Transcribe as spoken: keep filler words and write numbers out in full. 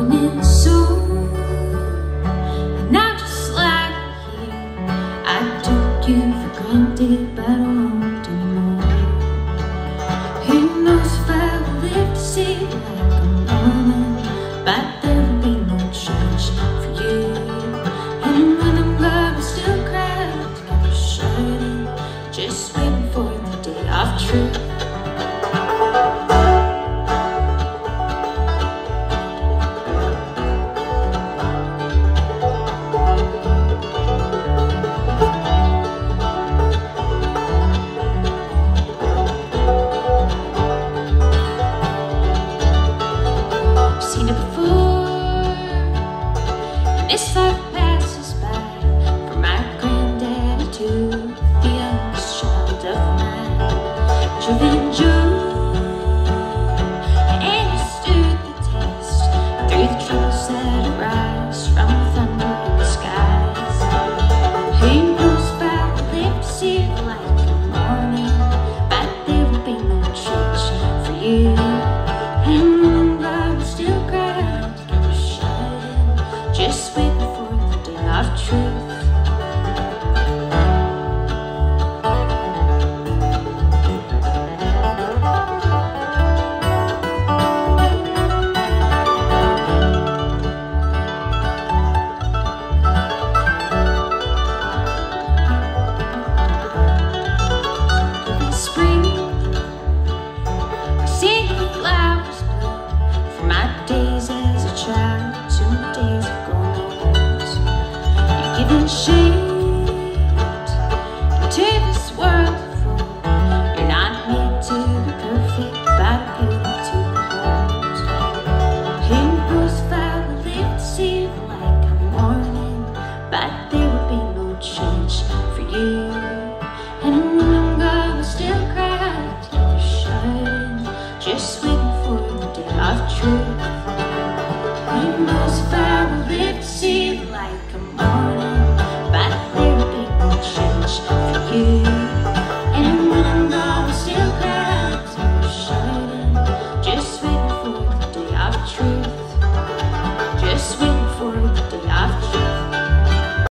coming soon. Now just like here, I took you for granted, but I won't anymore. Who knows if I will live to see you like a morning, but there will be no change for you. And when I'm gone, I'll still cry together, shining, just waiting for the day of truth. This life passes by, from my granddaddy to the youngest child of mine. Driven Joe, and you stood the test through the troubles that arise from the thunder in the skies. Who knows if I will live to see the light in the morning, but there will be no change for you. And when God will still cry together, shining, just waiting for the day of truth. In spring, I see the flowers bloom from my days as a child to my days of grown old. You're giving shade to this world of full. You're not made to be perfect, but a beauty to behold. Who knows if I will live to see the light come morning, but there will be no change for you. And when I'm gone, we'll still cry together, shining, just waiting for the day of truth. Who knows if I will live to see the light come on.